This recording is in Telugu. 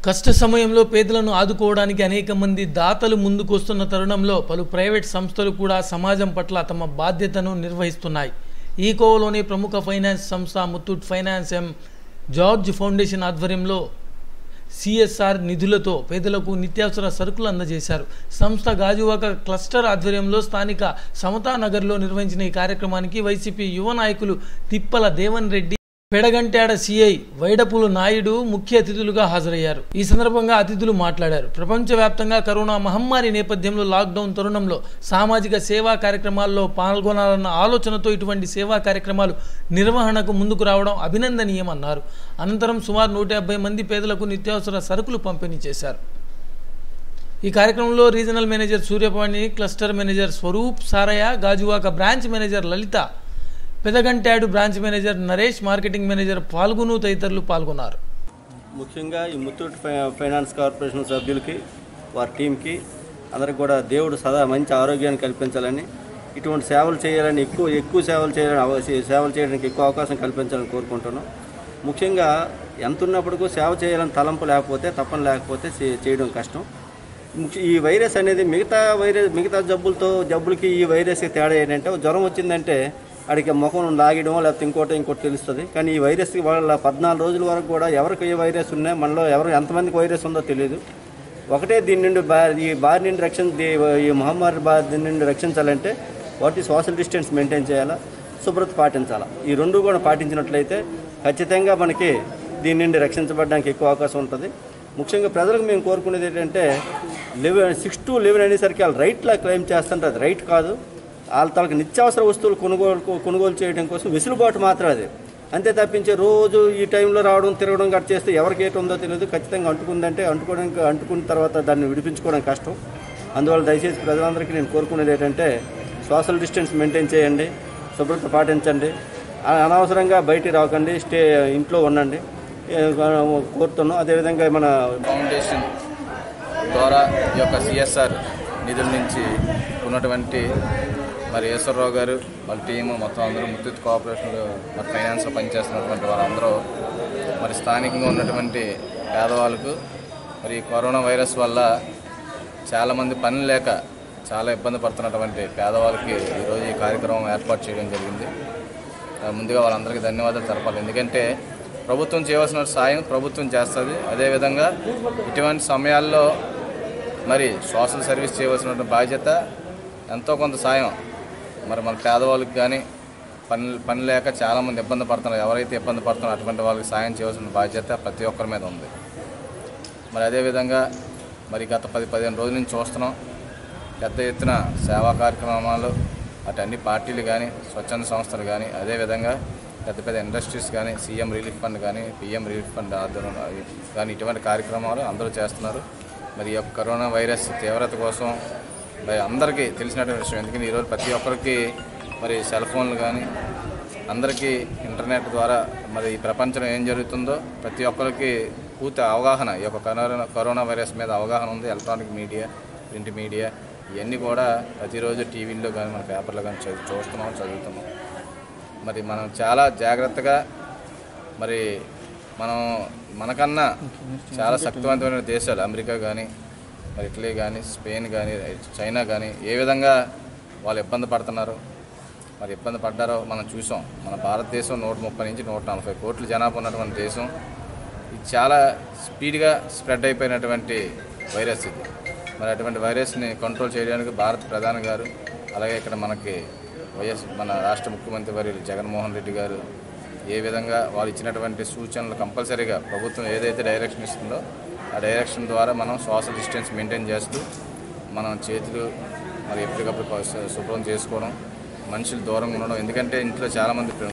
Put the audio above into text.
కష్ట సమయంలో పేదలను ఆదుకోవడానికి అనేక మంది దాతలు ముందుకొస్తున్న తరుణంలో పలు ప్రైవేట్ సంస్థలు కూడా సమాజం పట్ల తమ బాధ్యతను నిర్వహిస్తున్నాయి. ఈ కోవలోని ప్రముఖ ఫైనాన్స్ సంస్థ ముత్తూట్ ఫైనాన్స్ జార్జ్ ఫౌండేషన్ ఆధ్వర్యంలో సిఎస్ఆర్ నిధులతో పేదలకు నిత్యావసర సరుకులు అందజేశారు. సంస్థ గాజువాక క్లస్టర్ ఆధ్వర్యంలో స్థానిక సమతా నగర్లో నిర్వహించిన ఈ కార్యక్రమానికి వైసీపీ యువ నాయకులు తిప్పల దేవన్ రెడ్డి, పెడగంట్యాడ సిఐ వైడపులు నాయుడు ముఖ్య అతిథులుగా హాజరయ్యారు. ఈ సందర్భంగా అతిథులు మాట్లాడారు. ప్రపంచవ్యాప్తంగా కరోనా మహమ్మారి నేపథ్యంలో లాక్డౌన్ తరుణంలో సామాజిక సేవా కార్యక్రమాల్లో పాల్గొనాలన్న ఆలోచనతో ఇటువంటి సేవా కార్యక్రమాలు నిర్వహణకు ముందుకు రావడం అభినందనీయమన్నారు. అనంతరం సుమారు 150 మంది పేదలకు నిత్యావసర సరుకులు పంపిణీ చేశారు. ఈ కార్యక్రమంలో regional manager Suryapani, cluster manager Swaroop Sarayya, Gajuwaka branch manager Lalitha, Pedagantyada branch manager Naresh, marketing manager పాల్గొను తదితరులు పాల్గొన్నారు. ముఖ్యంగా ఈ ముత్తూట్ ఫైనాన్స్ కార్పొరేషన్ సభ్యులకి, వారి టీంకి అందరికి కూడా దేవుడు సదా మంచి ఆరోగ్యాన్ని కల్పించాలని, ఇటువంటి సేవలు చేయాలని, ఎక్కువ సేవలు చేయడానికి ఎక్కువ అవకాశం కల్పించాలని కోరుకుంటున్నాం. ముఖ్యంగా ఎంత ఉన్నప్పటికీ సేవ చేయాలని తలంపు లేకపోతే, తప్పన లేకపోతే చేయడం కష్టం. ఈ వైరస్ అనేది మిగతా జబ్బులకి ఈ వైరస్కి తేడా ఏంటంటే, జ్వరం వచ్చిందంటే అడిగి ముఖం లాగడం లేకపోతే ఇంకోటి తెలుస్తుంది. కానీ ఈ వైరస్ వాళ్ళ 14 రోజుల వరకు కూడా ఎవరికి ఏ వైరస్ ఉన్నాయి, మనలో ఎంతమందికి వైరస్ ఉందో తెలియదు. ఒకటే దీని నుండి ఈ బారి నుండి ఈ మహమ్మారి బారి నుండి రక్షించాలంటే సోషల్ డిస్టెన్స్ మెయింటైన్ చేయాలా, శుభ్రత పాటించాలా. ఈ రెండు కూడా పాటించినట్లయితే ఖచ్చితంగా మనకి దీని నుండి రక్షించబడడానికి ఎక్కువ అవకాశం ఉంటుంది. ముఖ్యంగా ప్రజలకు మేము కోరుకునేది ఏంటంటే 6 to 11 అనేసరికి వాళ్ళు రైట్లా క్లెయిమ్ చేస్తుంటే అది రైట్ కాదు. వాళ్ళ తనకు నిత్యావసర వస్తువులు కొనుగోలు చేయడం కోసం వెసులుబాటు మాత్రం అది. అంతే తప్పించి రోజు ఈ టైంలో రావడం తిరగడం గట్ట చేస్తే ఎవరికి ఏటి ఉందో తెలియదు. ఖచ్చితంగా అంటుకున్న తర్వాత దాన్ని విడిపించుకోవడం కష్టం. అందువల్ల దయచేసి ప్రజలందరికీ నేను కోరుకునేది ఏంటంటే సోషల్ డిస్టెన్స్ మెయింటైన్ చేయండి, శుభ్రత పాటించండి, అనవసరంగా బయటికి రాకండి, ఇంట్లో ఉండండి కోరుతున్నాం. అదేవిధంగా మన ఫౌండేషన్ ద్వారా ఈ యొక్క సిఎస్ఆర్ నిధుల నుంచి ఉన్నటువంటి మరి ఈశ్వరరావు గారు, వాళ్ళ టీము మొత్తం అందరూ ముత్తూట్ కోఆపరేషన్ మరి ఫైనాన్స్లో పనిచేస్తున్నటువంటి వాళ్ళందరూ మరి స్థానికంగా ఉన్నటువంటి పేదవాళ్ళకు మరి కరోనా వైరస్ వల్ల చాలామంది పని లేక చాలా ఇబ్బంది పడుతున్నటువంటి పేదవాళ్ళకి ఈరోజు ఈ కార్యక్రమం ఏర్పాటు చేయడం జరిగింది. ముందుగా వాళ్ళందరికీ ధన్యవాదాలు తెలపాలి. ఎందుకంటే ప్రభుత్వం చేయవలసిన సాయం ప్రభుత్వం చేస్తుంది. అదేవిధంగా ఇటువంటి సమయాల్లో మరి సోషల్ సర్వీస్ చేయవలసిన బాధ్యత, ఎంతో కొంత సాయం మరి మన పేదవాళ్ళకి కానీ పని లేక చాలామంది ఇబ్బంది పడుతున్నారు. ఎవరైతే ఇబ్బంది పడుతున్నారో అటువంటి వాళ్ళకి సాయం చేయవలసిన బాధ్యత ప్రతి ఒక్కరి మీద ఉంది. మరి అదేవిధంగా మరి గత 10-15 రోజుల నుంచి చూస్తున్నాం పెద్ద ఎత్తున సేవా కార్యక్రమాలు, అటు అన్ని పార్టీలు కానీ, స్వచ్ఛంద సంస్థలు కానీ, అదేవిధంగా పెద్ద ఇండస్ట్రీస్ కానీ, సీఎం రిలీఫ్ ఫండ్ కానీ, పిఎం రిలీఫ్ ఫండ్ ఆధ్వర్యం కానీ ఇటువంటి కార్యక్రమాలు అందరూ చేస్తున్నారు. మరి ఈ యొక్క కరోనా వైరస్ తీవ్రత కోసం మరి అందరికీ తెలిసినటువంటి విషయం. ఎందుకంటే ఈరోజు ప్రతి ఒక్కరికి మరి సెల్ ఫోన్లు కానీ, అందరికీ ఇంటర్నెట్ ద్వారా మరి ఈ ప్రపంచంలో ఏం జరుగుతుందో ప్రతి ఒక్కరికి పూర్తి అవగాహన, ఈ యొక్క కరోనా వైరస్ మీద అవగాహన ఉంది. ఎలక్ట్రానిక్ మీడియా, ప్రింట్ మీడియా ఇవన్నీ కూడా ప్రతిరోజు టీవీల్లో కానీ మన పేపర్లో కానీ చదువుతున్నాం. మరి మనం చాలా జాగ్రత్తగా మరి మనకన్నా చాలా శక్తివంతమైన దేశాలు అమెరికా కానీ, మరి ఇటలీ కానీ, స్పెయిన్ కానీ, చైనా కానీ ఏ విధంగా వాళ్ళు ఇబ్బంది పడుతున్నారో, మరి ఇబ్బంది పడ్డారో మనం చూసాం. మన భారతదేశం 130 నుంచి 140 కోట్ల జనాభా ఉన్నటువంటి దేశం. ఇది చాలా స్పీడ్గా స్ప్రెడ్ అయిపోయినటువంటి వైరస్ ఇది. మరి అటువంటి వైరస్ని కంట్రోల్ చేయడానికి భారత ప్రధాని గారు, అలాగే ఇక్కడ మనకి మన రాష్ట్ర ముఖ్యమంత్రి వర్యులు జగన్మోహన్ రెడ్డి గారు ఏ విధంగా వాళ్ళు ఇచ్చినటువంటి సూచనలు కంపల్సరీగా ప్రభుత్వం ఏదైతే డైరెక్షన్ ఇస్తుందో ఆ డైరెక్షన్ ద్వారా మనం సోషల్ డిస్టెన్స్ మెయింటైన్ చేస్తూ మనం చేతులు మరి ఎప్పటికప్పుడు శుభ్రం చేసుకోవడం, మనుషులు దూరంగా ఉండడం. ఎందుకంటే ఇంట్లో చాలామంది